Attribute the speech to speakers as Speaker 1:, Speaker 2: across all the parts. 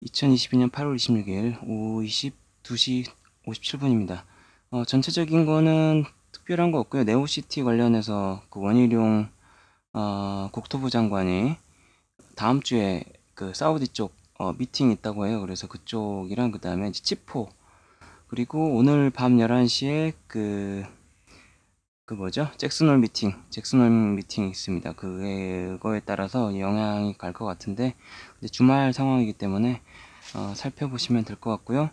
Speaker 1: 2022년 8월 26일 오후 22시 57분입니다. 전체적인 거는 특별한 거 없고요. 네오시티 관련해서 그 원희룡 국토부 장관이 다음 주에 그 사우디 쪽 미팅이 있다고 해요. 그래서 그쪽이랑 그 다음에 치포, 그리고 오늘 밤 11시에 그 뭐죠? 잭슨홀 미팅이 있습니다. 그거에 따라서 영향이 갈 것 같은데, 이제 주말 상황이기 때문에 살펴보시면 될 것 같고요.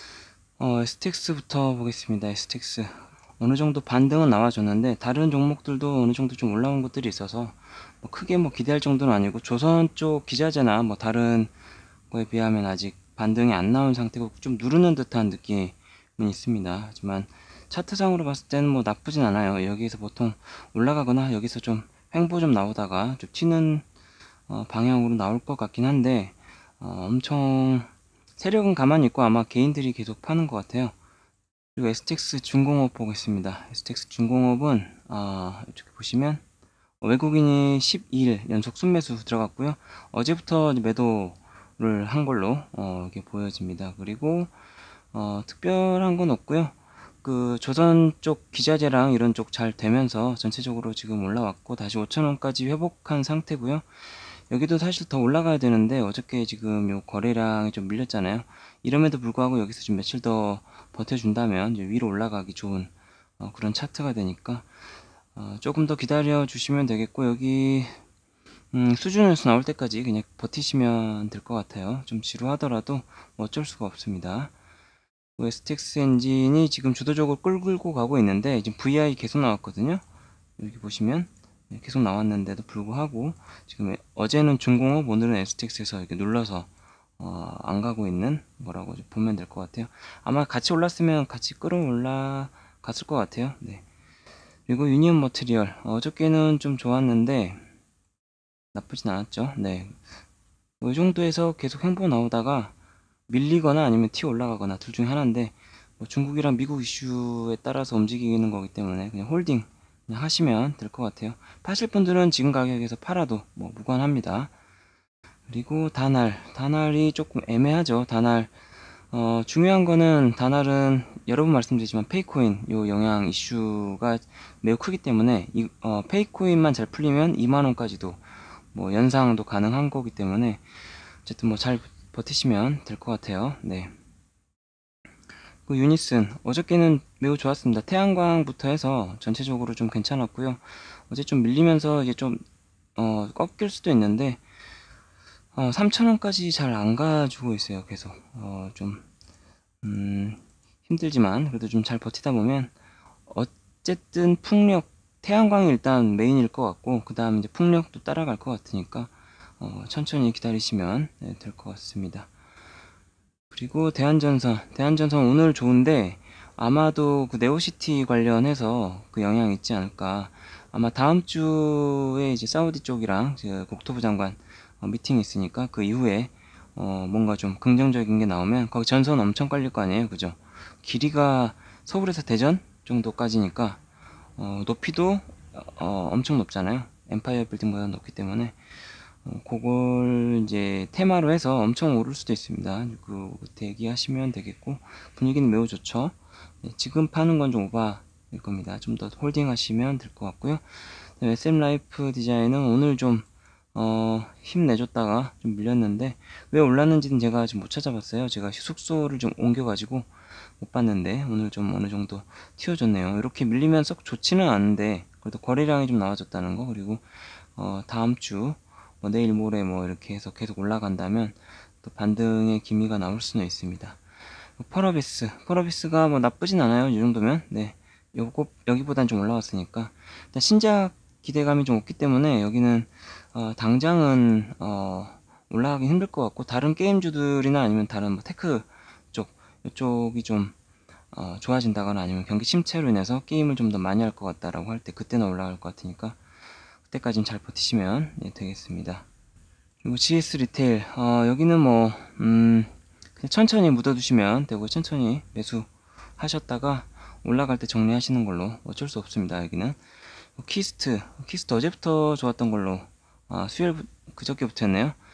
Speaker 1: STX부터 보겠습니다. STX 어느 정도 반등은 나와줬는데 다른 종목들도 어느 정도 좀 올라온 것들이 있어서 뭐 크게 뭐 기대할 정도는 아니고, 조선 쪽 기자재나 뭐 다른 거에 비하면 아직 반등이 안 나온 상태고 좀 누르는 듯한 느낌은 있습니다. 하지만 차트상으로 봤을 때는 뭐 나쁘진 않아요. 여기에서 보통 올라가거나 여기서 좀 횡보 좀 나오다가 좀 튀는 방향으로 나올 것 같긴 한데, 엄청 세력은 가만히 있고 아마 개인들이 계속 파는 것 같아요. 그리고 STX 중공업 보겠습니다. STX 중공업은 이렇게 보시면 외국인이 12일 연속 순매수 들어갔고요. 어제부터 매도를 한 걸로 이렇게 보여집니다. 그리고 특별한 건 없고요. 그 조선 쪽 기자재랑 이런 쪽 잘 되면서 전체적으로 지금 올라왔고 다시 5,000원까지 회복한 상태고요. 여기도 사실 더 올라가야 되는데 어저께 지금 요 거래량이 좀 밀렸잖아요. 이럼에도 불구하고 여기서 좀 며칠 더 버텨준다면 이제 위로 올라가기 좋은 그런 차트가 되니까 조금 더 기다려 주시면 되겠고, 여기 수준에서 나올 때까지 그냥 버티시면 될 것 같아요. 좀 지루하더라도 뭐 어쩔 수가 없습니다. STX 엔진이 지금 주도적으로 끌고 가고 있는데 지금 VI 계속 나왔거든요. 여기 보시면 계속 나왔는데도 불구하고 지금 어제는 중공업, 오늘은 STX에서 이렇게 눌러서 안 가고 있는 거라고 보면 될 것 같아요. 아마 같이 올랐으면 같이 끌어올라 갔을 것 같아요. 네. 그리고 유니온 머티리얼 어저께는 좀 좋았는데 나쁘진 않았죠. 네. 이 정도에서 계속 횡보 나오다가 밀리거나 아니면 튀어 올라가거나 둘 중에 하나인데, 뭐 중국이랑 미국 이슈에 따라서 움직이는 거기 때문에 그냥 홀딩 그냥 하시면 될 것 같아요. 파실 분들은 지금 가격에서 팔아도 뭐 무관합니다. 그리고 다날이 조금 애매하죠. 다날 중요한 거는, 다날은 여러 번 말씀드리지만 페이코인 요 영향 이슈가 매우 크기 때문에 페이코인만 잘 풀리면 2만원까지도 뭐 연상도 가능한 거기 때문에 어쨌든 뭐 잘 버티시면 될 것 같아요. 네. 그 유니슨 어저께는 매우 좋았습니다. 태양광부터 해서 전체적으로 좀 괜찮았고요. 어제 좀 밀리면서 이게 좀 꺾일 수도 있는데 3,000원까지 잘 안 가지고 있어요. 계속 좀 힘들지만 그래도 좀 잘 버티다 보면 어쨌든 풍력, 태양광이 일단 메인일 것 같고 그 다음 이제 풍력도 따라갈 것 같으니까 천천히 기다리시면 될 것 같습니다. 그리고 대한전선 오늘 좋은데 아마도 그 네오시티 관련해서 그 영향이 있지 않을까. 아마 다음 주에 이제 사우디 쪽이랑 국토부 장관 미팅이 있으니까 그 이후에 뭔가 좀 긍정적인 게 나오면 거기 전선 엄청 깔릴 거 아니에요, 그죠? 길이가 서울에서 대전 정도까지니까 높이도 엄청 높잖아요. 엠파이어 빌딩보다 높기 때문에 그걸 이제 테마로 해서 엄청 오를 수도 있습니다. 그 대기하시면 되겠고, 분위기는 매우 좋죠. 네, 지금 파는 건 좀 오바일 겁니다. 좀 더 홀딩 하시면 될 것 같고요. SM 라이프 디자인은 오늘 좀 힘내줬다가 좀 밀렸는데 왜 올랐는지는 제가 지금 못 찾아봤어요. 제가 숙소를 좀 옮겨가지고 못 봤는데 오늘 좀 어느 정도 튀어줬네요. 이렇게 밀리면 썩 좋지는 않은데 그래도 거래량이 좀 나와줬다는 거, 그리고 다음 주 뭐 내일 모레 뭐 이렇게 해서 계속 올라간다면 또 반등의 기미가 나올 수는 있습니다. 펄어비스가 뭐 나쁘진 않아요. 이 정도면. 네, 요거 여기보단 좀 올라왔으니까 일단 신작 기대감이 좀 없기 때문에 여기는 당장은 올라가기 힘들 것 같고, 다른 게임주들이나 아니면 다른 뭐 테크 쪽 이쪽이 좀 좋아진다거나 아니면 경기 침체로 인해서 게임을 좀 더 많이 할 것 같다라고 할 때 그때는 올라갈 것 같으니까 그때까지는 잘 버티시면 되겠습니다. 그리고 GS 리테일 여기는 뭐 그냥 천천히 묻어두시면 되고 천천히 매수하셨다가 올라갈 때 정리하시는 걸로, 어쩔 수 없습니다. 여기는 키스트 어제부터 좋았던 걸로 수요일 그저께부터였네요.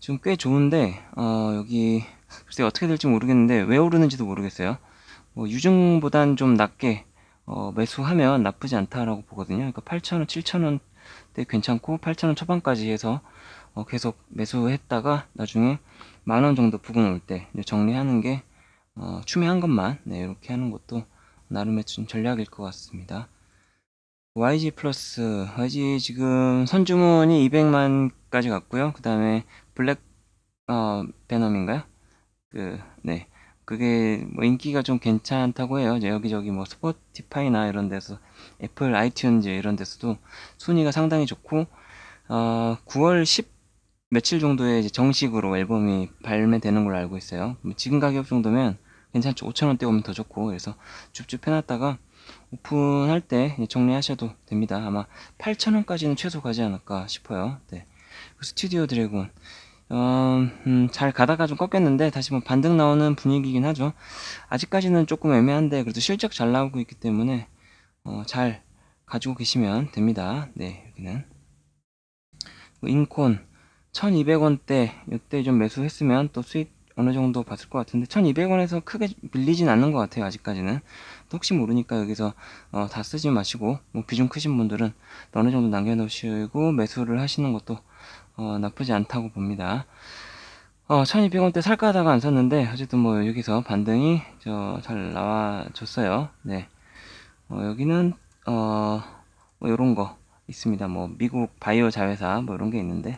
Speaker 1: 지금 꽤 좋은데 여기 글쎄 어떻게 될지 모르겠는데 왜 오르는지도 모르겠어요. 뭐 유증보단 좀 낮게 매수하면 나쁘지 않다라고 보거든요. 그러니까 8,000원, 7,000원대 괜찮고 8,000원 초반까지 해서 계속 매수했다가 나중에 10,000원 정도 부근 올 때 정리하는 게 추매한 것만 이렇게 하는 것도 나름의 좀 전략일 것 같습니다. YG 플러스 YG 지금 선주문이 200만까지 갔고요. 그 다음에 블랙 베놈인가요? 네. 그게 뭐 인기가 좀 괜찮다고 해요. 이제 여기저기 뭐 스포티파이나 이런 데서 애플 아이튠즈 이런 데서도 순위가 상당히 좋고 9월 10 며칠 정도에 이제 정식으로 앨범이 발매되는 걸로 알고 있어요. 뭐 지금 가격 정도면 괜찮죠. 5,000원대 오면 더 좋고 그래서 줍줍 해놨다가 오픈할 때 정리하셔도 됩니다. 아마 8,000원까지는 최소 가지 않을까 싶어요. 네. 그 스튜디오 드래곤 잘 가다가 좀 꺾였는데 다시 뭐 반등 나오는 분위기긴 하죠. 아직까지는 조금 애매한데 그래도 실적 잘 나오고 있기 때문에 잘 가지고 계시면 됩니다. 네, 여기는 인콘 1200원대 이때 좀 매수했으면 또 수익 어느 정도 봤을 것 같은데 1200원에서 크게 밀리진 않는 것 같아요. 아직까지는. 또 혹시 모르니까 여기서 다 쓰지 마시고 뭐 비중 크신 분들은 어느 정도 남겨놓으시고 매수를 하시는 것도 나쁘지 않다고 봅니다. 1200원대 살까 하다가 안 샀는데 어쨌든 뭐 여기서 반등이 잘 나와줬어요. 네. 여기는 뭐 요런 거 있습니다. 뭐 미국 바이오 자회사 뭐 이런 게 있는데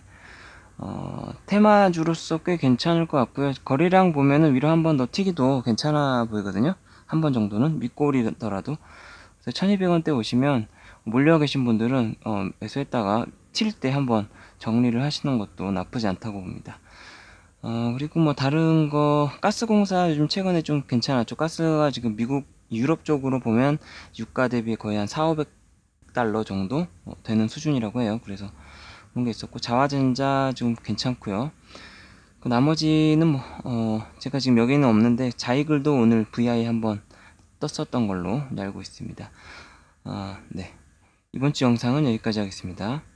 Speaker 1: 테마주로서 꽤 괜찮을 것 같고요. 거래량 보면은 위로 한 번 더 튀기도 괜찮아 보이거든요. 한 번 정도는 윗골이더라도. 그래서 1200원대 오시면 몰려 계신 분들은 매수했다가 튈 때 한번 정리를 하시는 것도 나쁘지 않다고 봅니다. 그리고 뭐 다른 거 가스공사 요즘 최근에 좀 괜찮았죠. 가스가 지금 미국 유럽 쪽으로 보면 유가 대비 거의 한 4,500달러 정도 되는 수준이라고 해요. 그래서 그런 게 있었고 자화전자 좀 괜찮고요. 그 나머지는 뭐 제가 지금 여기는 없는데 자이글도 오늘 VI 한번 떴었던 걸로 알고 있습니다. 네. 이번 주 영상은 여기까지 하겠습니다.